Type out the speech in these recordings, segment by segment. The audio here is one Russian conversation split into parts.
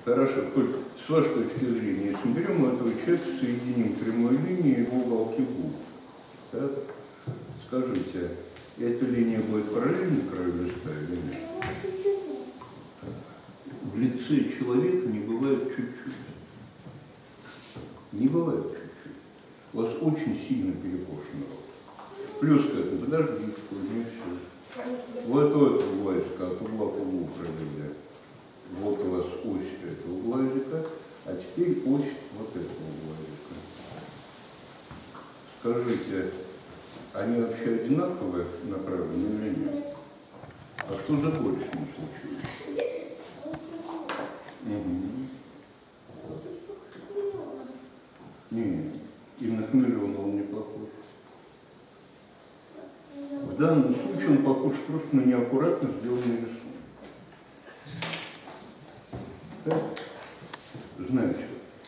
Хорошо, только с вашей точки зрения, если мы берем этого человека, соединим прямой линией его уголки губ, так? Скажите, эта линия будет параллельно краю листа или нет? В лице человека не бывает чуть-чуть. Не бывает чуть-чуть. У вас очень сильно перекошен рот. Плюс к этому, подождите, не все. Вот это углазика, от угла к углу провели. Вот у вас ось этого углазика, а теперь ось вот этого углазика. Скажите, они вообще одинаковые направлены или нет? А что за боль с ним случилось? Нет, и на хамелеона он не похож. В данном случае он похож просто на неаккуратно сделанный рисунок. Так? Значит,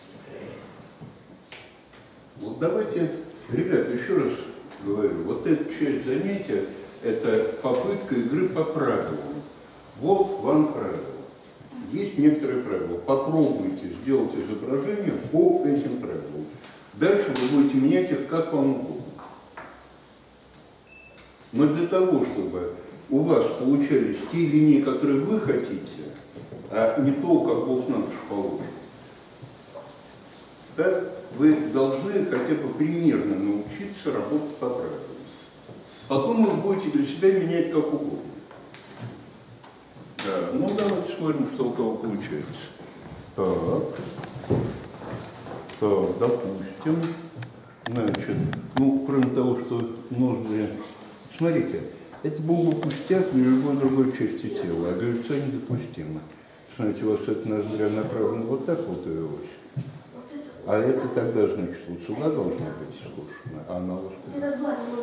вот давайте, ребята, еще раз говорю, вот эта часть занятия – это попытка игры по правилам. Вот вам правила. Есть некоторые правила. Попробуйте сделать изображение по этим правилам. Дальше вы будете менять их как вам угодно. Но для того, чтобы у вас получались те линии, которые вы хотите, а не то, как Бог на душу положит, так, вы должны хотя бы примерно научиться работать по правилам. Потом вы будете для себя менять как угодно. Да, ну давайте смотрим, что у кого получается. Так, допустим, значит, ну, кроме того, что нужно, смотрите, это был бы пустяк для любой другой части тела, а для лица недопустимо. Смотрите, у вас это ноздря направлена вот так вот и ось. А это тогда, значит, вот сюда должна быть скошена, а она вот сюда.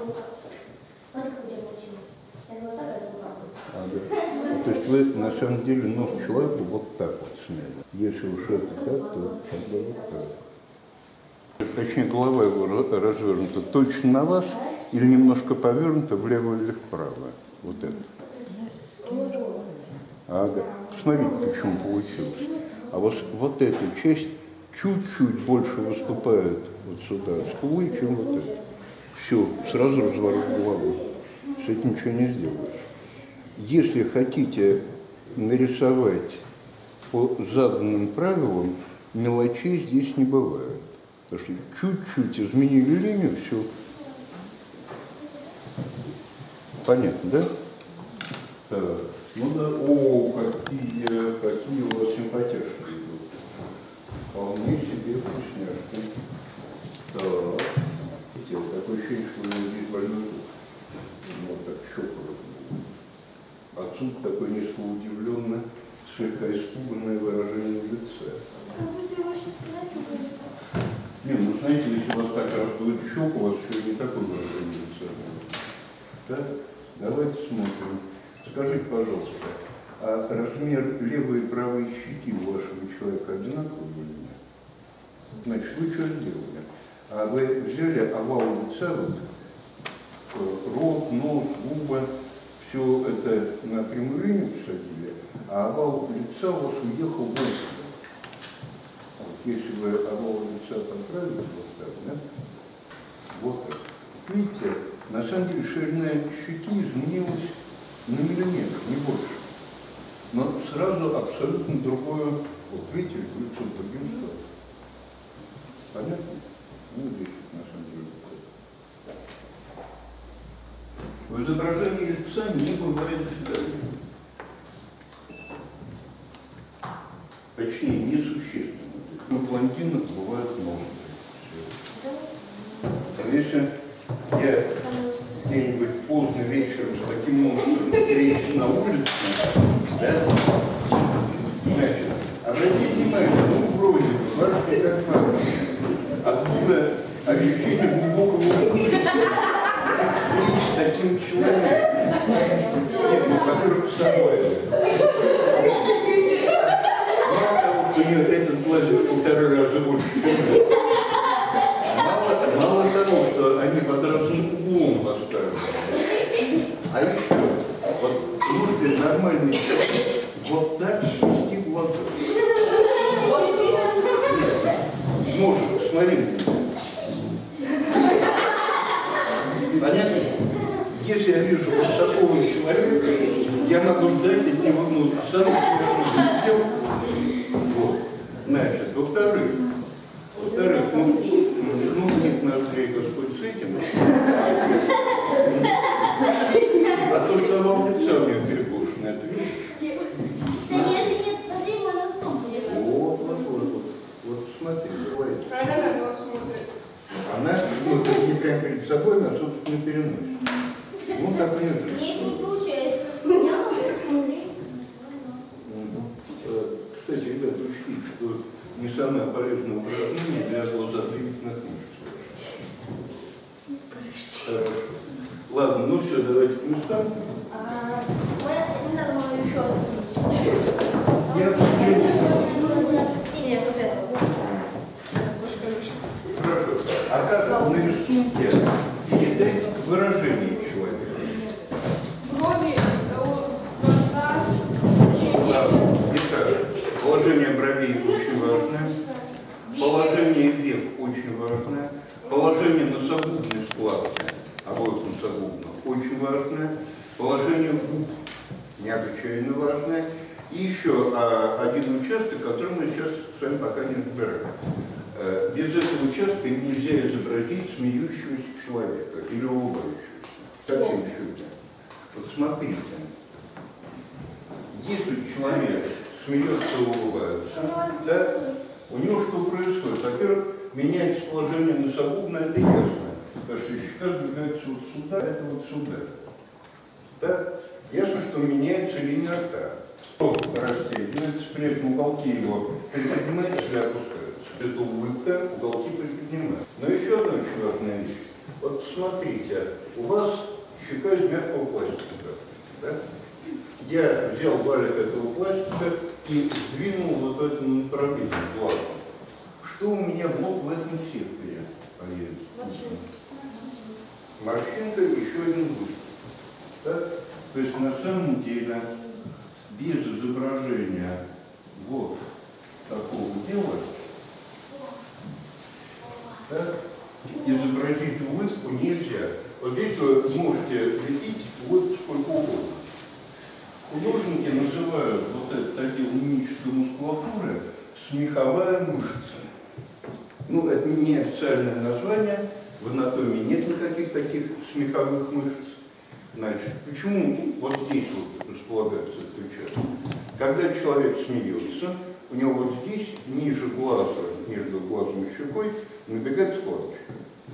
То есть вы на самом деле нос человека вот так вот сняли. Если уж это так, то тогда вот так. Точнее, голова его развернута точно на вас или немножко повернута влево или вправо. Вот это. Ага. Смотрите, почему получилось. А вот эта часть чуть-чуть больше выступает вот сюда, скулы, чем вот это. Все, сразу разворот головы. С этим ничего не сделаешь. Если хотите нарисовать по заданным правилам, мелочей здесь не бывает. Потому что чуть-чуть изменили линию, все. Понятно, да? Так. Ну да. О, какие у вас симпатяшки идут. Вполне себе вкусняшки. Так. Такое ощущение, что у меня здесь больной зуб. Вот так щелкало. Отсюда такое несколько удивленное, слегка испуганное выражение в лице. Не, ну знаете, если у вас так раздует щеку, у вас еще не такое выражение лица. Так, давайте смотрим. Скажите, пожалуйста, а размер левой и правой щеки у вашего человека одинаковый или нет? Значит, вы что сделали? А вы взяли овал лица, вот, рот, нос, губы, все это на прямую линию посадили, а овал лица у вас уехал в это. Вот, если вы овал лица поправили, вот так, да? Вот так. Видите, на самом деле ширина щеки изменилась на миллиметр, не больше. Но сразу абсолютно другое, вот видите, лицо другим стало. Понятно? Ну, здесь на самом деле. В изображении лица не бывает деталей. Точнее, несущественно. У блондинок бывает много. Если я где-нибудь поздно вечером с таким монстром встречусь на улице, да, значит, обратите внимание, ну, вроде бы, смотрите, как надо. Откуда ощущение глубокого с таким человеком? Нет, ну, во-первых, с собой. Мало того, что у нее этот глазик полтора раза больше, мало того, что они под разным углом поставили. А еще, вот, нужно нормальный человек вот так свести глаза. половинку. Понятно? Если я вижу вот такого человека, я могу ждать от него самых серьезных дел. Вот. Значит, во-вторых, нет ноздрей Господь с этим. А то, что вам лицо мне перекушено, это видишь? Да нет, смотри, мой на том будет. Вот смотри, говорит. Правильно на него смотрит. Она смотрит не прямо перед собой, а собственно переносит. Ну, так не же. Нет, не получается. Я могу смотреть на свой нос. Кстати, ребята, учтите, что не самое полезное упражнение для глазозрительных мышц. Хорошо. Ладно, ну все, давайте к местам. Не надо было еще одну. Я Нет, вот это. Хорошо. А как на рисунке передать выражение человека? Брови, глаза, Да. значение. Итак, положение бровей очень важное. Положение век очень важное. Положение носогубной складки, обоих носогубных, очень важное. Положение губ необычайно важное. И еще один участок, который мы сейчас с вами пока не разбираем. Без этого участка нельзя изобразить смеющегося человека или улыбающегося. Совсем чудо. Вот смотрите. Если человек смеется и улыбается, да, у него что происходит? Во-первых, меняется положение носогубное, это ясно. Потому что щека сдвигается вот сюда, это вот сюда. Да? Ясно, что меняется линия рта. Растягивается, при этом уголки его приподнимаются или опускаются. Это улыбка, уголки приподнимаются. Но еще одна очень важная вещь. Вот посмотрите, у вас щека из мягкого пластика. Да? Я взял валик этого пластика и сдвинул вот в этом направлении глазом. Что у меня вот в этом секторе появится? Морщинка, еще один выступ. Да? То есть на самом деле без изображения вот такого дела, да, изобразить улыбку нельзя. Вот здесь вы можете лепить улыбку сколько угодно. Художники называют вот этот отдел мимической мускулатуры смеховая мышца. Ну, это не официальное название, в анатомии нет никаких таких смеховых мышц. Значит, почему вот здесь вот располагается этот участок? Когда человек смеется, у него вот здесь, ниже глаза, между глазом и щекой, набегает складочка.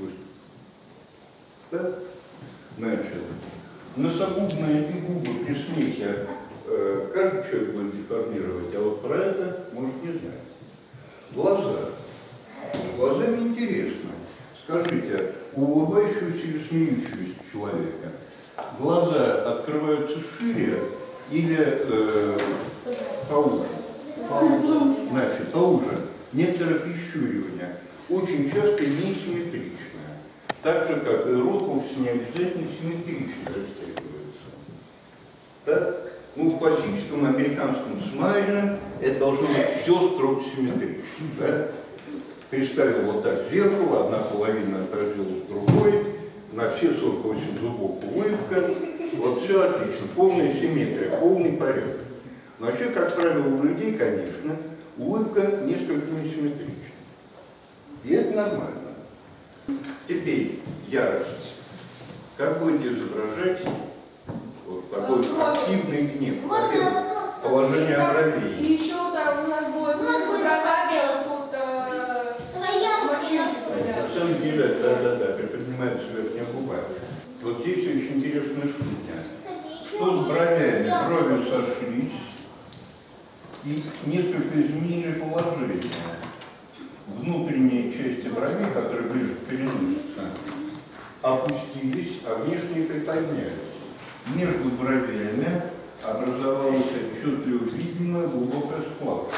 Да? Значит, носогубные и губы при смехе каждый человек будет деформировать, а вот про это может не знать. Глаза. Глазами интересно. Скажите, у улыбающегося или смеющегося человека глаза открываются шире или поуже? Значит, поуже. Некоторое прищуривание очень часто несимметричное. Так же, как и рот вовсе не обязательно симметрично растягивается. Так? Ну, в классическом американском смайле это должно быть все строго симметрично. Да? Представил вот так зеркало, одна половина отразилась другой, на все 48 зубов улыбка, вот все отлично, полная симметрия, полный порядок. Но вообще, как правило, у людей, конечно, улыбка несколько несимметрична. И это нормально. Теперь ярость. Как будете изображать вот такой активный гнев? Во-первых, положение бровей. И еще там у нас будет между бровями тут морщинки. На самом деле, да, приподнимается верхняя губа. Вот здесь очень интересная штука. Что с бровями? Брови сошлись и несколько изменили положение. Внутренние части бровей, которые ближе к переносице, опустились, а внешние приподнялись. Между бровями образовалась отчетливо видимая глубокая складка.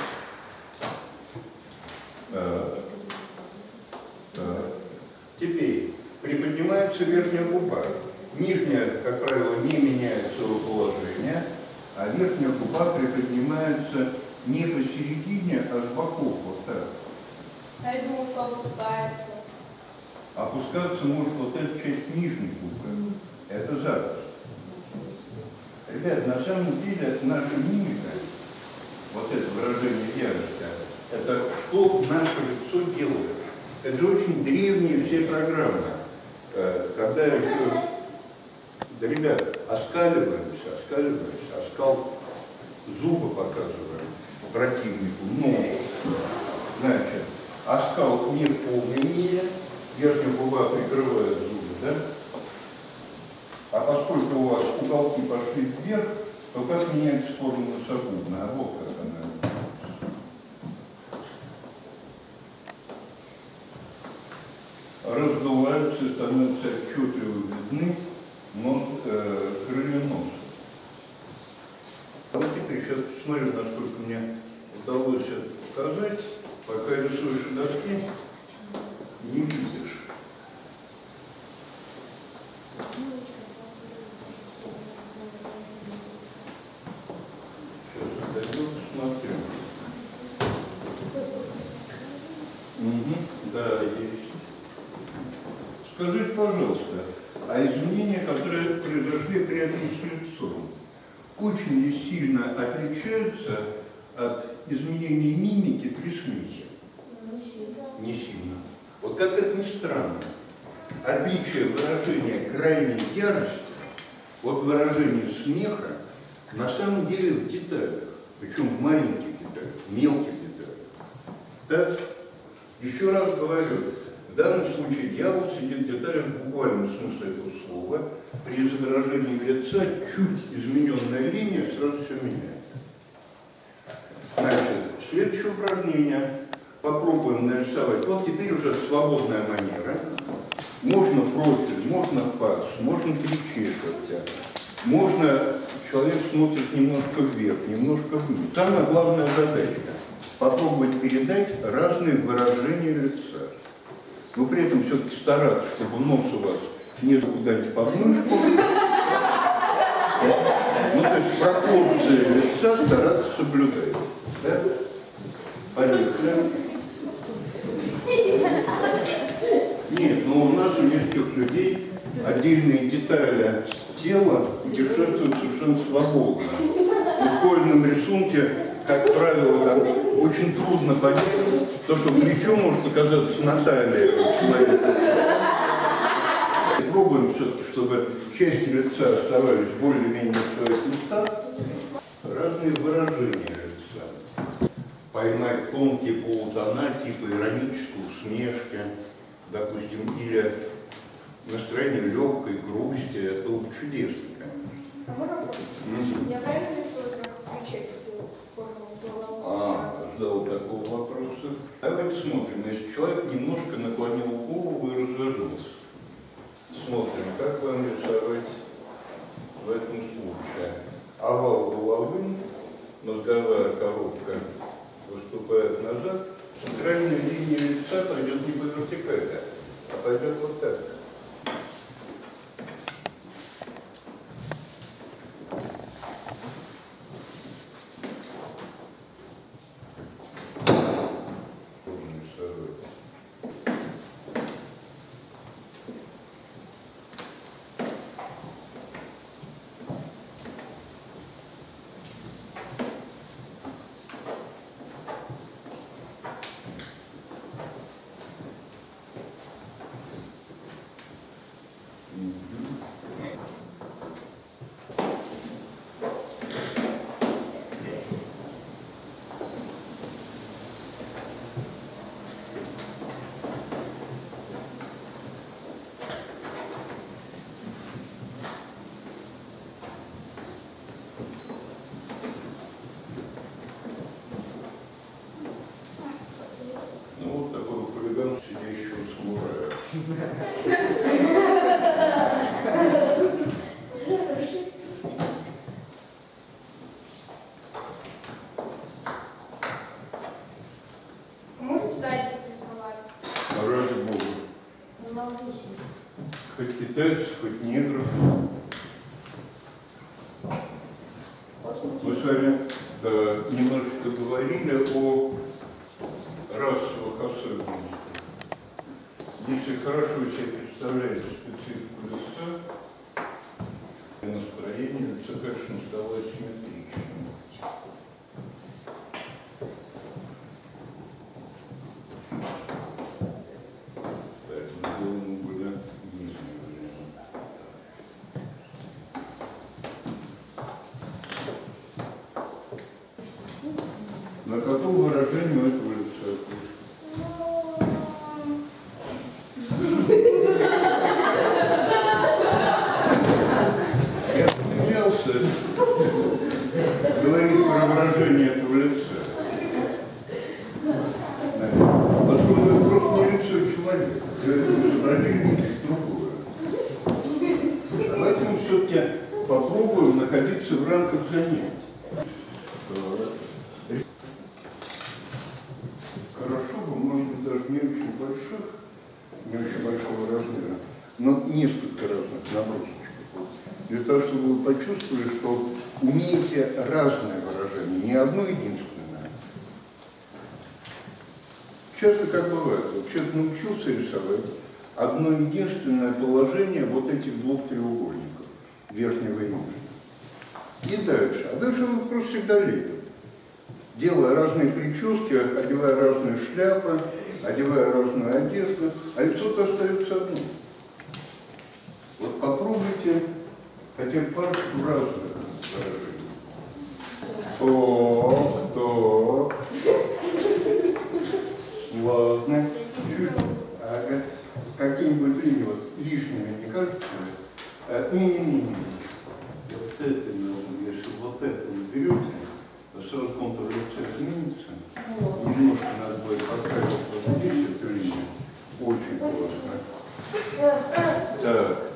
Теперь приподнимается верхняя губа. Нижняя, как правило, не меняет своего положения, а верхняя губа приподнимается не посередине, а с боков вот так. А я думал, что опускается. Опускаться может вот эта часть нижней губы. Это запись. Ребят, на самом деле наша мимика, вот это выражение ярости, это что наше лицо делает. Это же очень древние все программы. Когда еще... Да, ребят, оскаливаемся, оскал, зубы показываем противнику, ногу. Значит, оскал не в полной мере, верхняя губа прикрывает зубы, да? А поскольку у вас уголки пошли вверх, то как меняется форма носогубная? А вот как она меняется. Раздуваются и становятся отчетливо видны крылья носа. А вот теперь сейчас посмотрим, насколько мне удалось это показать. Пока рисуешь на доске, не видишь. Смотрю. Да, есть. Скажите, пожалуйста, а изменения, которые произошли рядом с лицом, очень ли сильно отличаются от изменений мимики при смехе? Не сильно. Вот как это ни странно, отличие выражения крайней ярости от выражения смеха на самом деле в деталях, причем в маленьких деталях, мелких деталях. Так, еще раз говорю, в данном случае дьявол сидит в деталях в буквальном смысле этого слова. При изображении лица чуть измененная линия сразу все меняет. Значит, следующее упражнение. Попробуем нарисовать. Вот теперь уже свободная манера. Можно профиль, можно фас, можно причесываться. Можно, человек смотрит немножко вверх, немножко вниз. Самая главная задачка – попробовать передать разные выражения лица. Но при этом все-таки стараться, чтобы нос у вас не куда-нибудь под мышку. Ну, то есть пропорции лица стараться соблюдать. Да? Поехали. Нет, но у нас, у нескольких людей, отдельные детали тела путешествуют совершенно свободно. В школьном рисунке, как правило, там очень трудно понять, то, что плечо может оказаться на талии человека. Пробуем все-таки, чтобы части лица оставались более-менее в своих местах. Разные выражения лица. Поймать тонкие полутона, типа иронической усмешки, допустим, или настроение легкой грусти, это было бы чудесно, конечно. А можно вопрос? Я правильно рисую, как ключей Ждал такого вопроса. Давайте смотрим, если человек немножко наклонил голову и развернулся. Смотрим, как вам рисовать в этом случае. Овал головы, мозговая коробка выступает назад, центральная линия лица пойдет не по вертикали, а пойдет вот так. Можно дальше рисовать? Ради Бога. Хоть китайцев, хоть негров. Мы с вами немножечко говорили о расовых особенностях. хорошо себе представляете специфику лица, настроение лица, конечно, стало асимметричным. Так, сделаем более нижний вариант. На каком выражении у этого лица? Я потерялся говорить про выражение этого лица. Поскольку это просто не лицо человека, это выражение другое. Давайте мы все-таки попробуем находиться в рамках занятий. Хорошо бы, может быть, даже не очень большого размера, но несколько разных набросочков. Для того, чтобы вы почувствовали, что умеете разное выражение, не одно единственное. Часто как бывает, вот человек научился рисовать одно единственное положение вот этих двух треугольников, верхнего и нижнего. И дальше. А дальше он просто всегда лепит, делая разные прически, одевая разные шляпы, одевая разную одежду, а лицо-то остается одно. Вот попробуйте хотя бы парочку разных выражений. Стоп. Ладно. Ага. Какие-нибудь линии вот лишними, не кажется? Не. Вот это надо, если вот это вы берете, то сразу контур лица изменится. Немножко надо будет поставить вот здесь эту линию. Очень классно. Так.